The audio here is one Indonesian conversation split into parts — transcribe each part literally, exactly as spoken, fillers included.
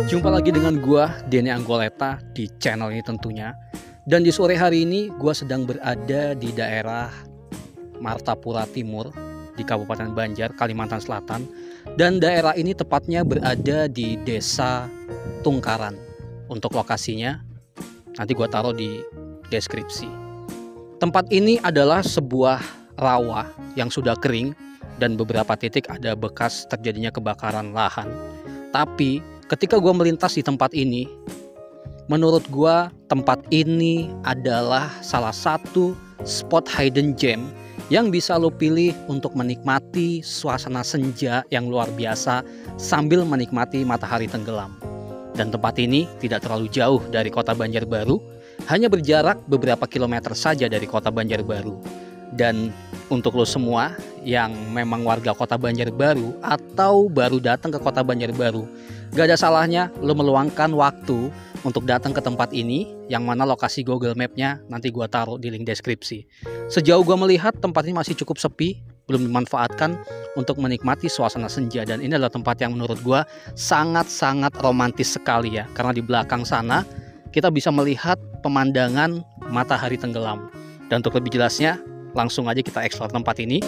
Jumpa lagi dengan gua Denny Anggoleta di channel ini tentunya. Dan di sore hari ini gua sedang berada di daerah Martapura Timur di Kabupaten Banjar, Kalimantan Selatan. Dan daerah ini tepatnya berada di Desa Tungkaran. Untuk lokasinya nanti gua taruh di deskripsi. Tempat ini adalah sebuah rawa yang sudah kering dan beberapa titik ada bekas terjadinya kebakaran lahan. Tapi ketika gue melintas di tempat ini, menurut gue tempat ini adalah salah satu spot hidden gem yang bisa lo pilih untuk menikmati suasana senja yang luar biasa sambil menikmati matahari tenggelam. Dan tempat ini tidak terlalu jauh dari kota Banjarbaru, hanya berjarak beberapa kilometer saja dari kota Banjarbaru. Dan untuk lo semua yang memang warga kota Banjarbaru atau baru datang ke kota Banjarbaru, gak ada salahnya lo meluangkan waktu untuk datang ke tempat ini, yang mana lokasi Google Map-nya nanti gua taruh di link deskripsi. Sejauh gua melihat tempat ini masih cukup sepi, belum dimanfaatkan untuk menikmati suasana senja. Dan ini adalah tempat yang menurut gua sangat-sangat romantis sekali ya, karena di belakang sana kita bisa melihat pemandangan matahari tenggelam. Dan untuk lebih jelasnya, langsung aja kita eksplor tempat ini.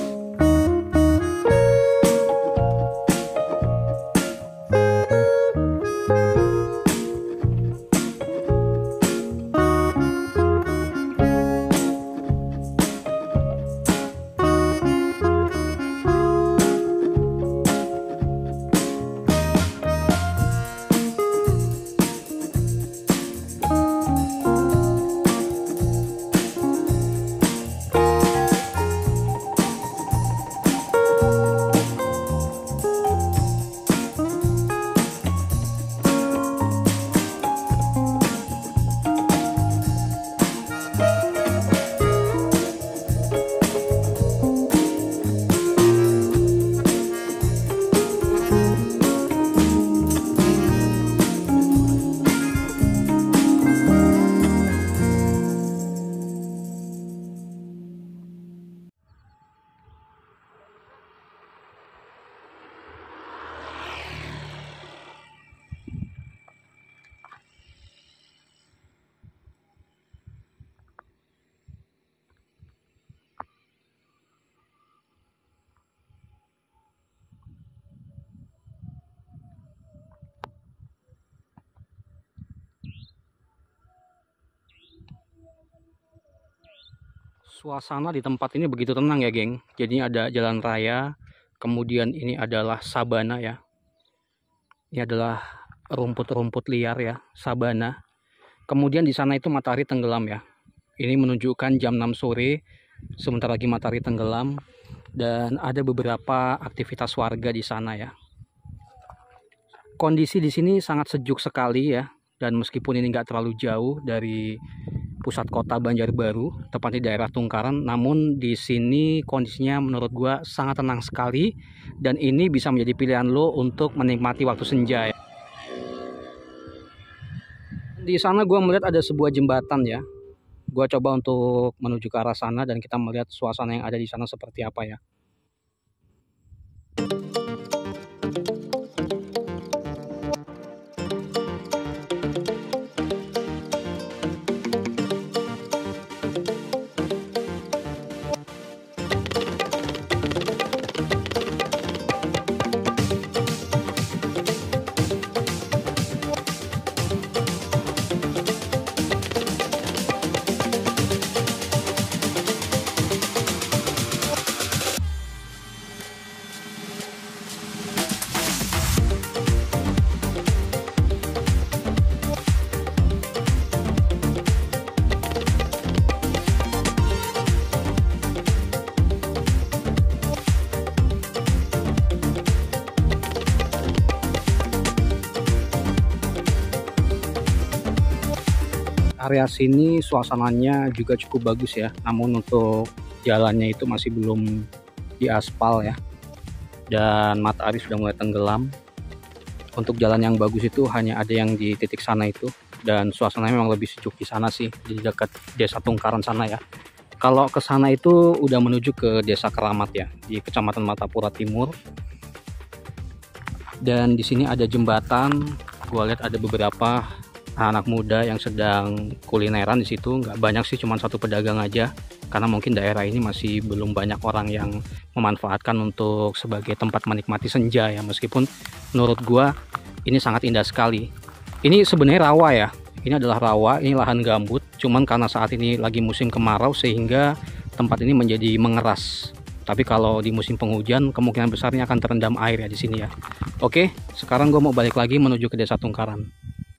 Suasana di tempat ini begitu tenang ya geng. Jadi ada jalan raya, kemudian ini adalah sabana ya. Ini adalah rumput-rumput liar ya, sabana. Kemudian di sana itu matahari tenggelam ya. Ini menunjukkan jam enam sore, sebentar lagi matahari tenggelam. Dan ada beberapa aktivitas warga di sana ya. Kondisi di sini sangat sejuk sekali ya. Dan meskipun ini nggak terlalu jauh dari pusat kota Banjarbaru, tepatnya di daerah Tungkaran, namun di sini kondisinya menurut gua sangat tenang sekali, dan ini bisa menjadi pilihan lo untuk menikmati waktu senja ya. Di sana gua melihat ada sebuah jembatan ya. Gua coba untuk menuju ke arah sana dan kita melihat suasana yang ada di sana seperti apa ya. Area sini suasananya juga cukup bagus ya, namun untuk jalannya itu masih belum diaspal ya, dan matahari sudah mulai tenggelam. Untuk jalan yang bagus itu hanya ada yang di titik sana itu, dan suasananya memang lebih sejuk di sana sih, di dekat Desa Tungkaran sana ya. Kalau ke sana itu udah menuju ke Desa Keramat ya, di Kecamatan Martapura Timur. Dan di sini ada jembatan, Gua lihat ada beberapa anak muda yang sedang kulineran di situ. Nggak banyak sih, cuma satu pedagang aja. Karena mungkin daerah ini masih belum banyak orang yang memanfaatkan untuk sebagai tempat menikmati senja ya. Meskipun menurut gua ini sangat indah sekali. Ini sebenarnya rawa ya. Ini adalah rawa, ini lahan gambut. Cuman karena saat ini lagi musim kemarau sehingga tempat ini menjadi mengeras. Tapi kalau di musim penghujan kemungkinan besarnya akan terendam air ya di sini ya. Oke, sekarang gue mau balik lagi menuju ke Desa Tungkaran.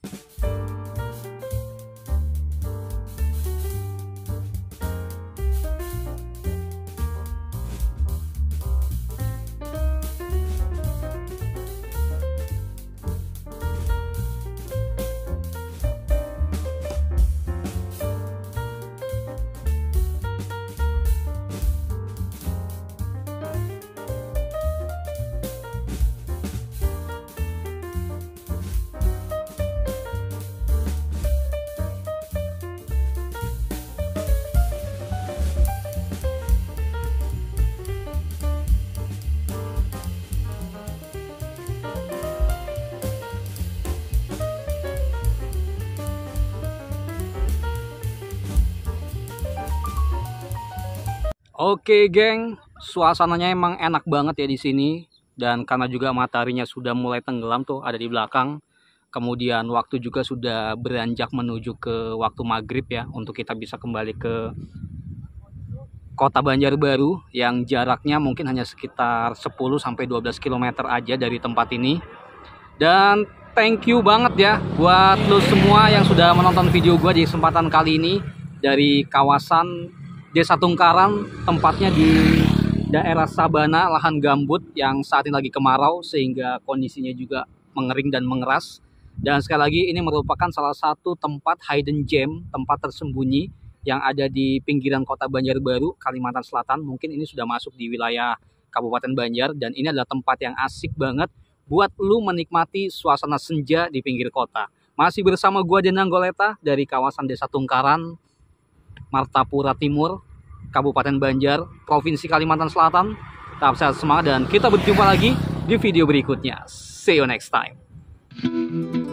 Oke geng, suasananya emang enak banget ya di sini. Dan karena juga mataharinya sudah mulai tenggelam tuh ada di belakang. Kemudian waktu juga sudah beranjak menuju ke waktu maghrib ya, untuk kita bisa kembali ke kota Banjarbaru yang jaraknya mungkin hanya sekitar sepuluh sampai dua belas kilometer aja dari tempat ini. Dan thank you banget ya buat lo semua yang sudah menonton video gue di kesempatan kali ini dari kawasan Desa Tungkaran, tempatnya di daerah Sabana, lahan gambut yang saat ini lagi kemarau sehingga kondisinya juga mengering dan mengeras. Dan sekali lagi ini merupakan salah satu tempat hidden gem, tempat tersembunyi yang ada di pinggiran kota Banjarbaru, Kalimantan Selatan. Mungkin ini sudah masuk di wilayah Kabupaten Banjar dan ini adalah tempat yang asik banget buat lu menikmati suasana senja di pinggir kota. Masih bersama gua Dene Anggoleta dari kawasan Desa Tungkaran, Martapura Timur, Kabupaten Banjar, Provinsi Kalimantan Selatan. Tetap sehat semangat dan kita berjumpa lagi di video berikutnya. See you next time.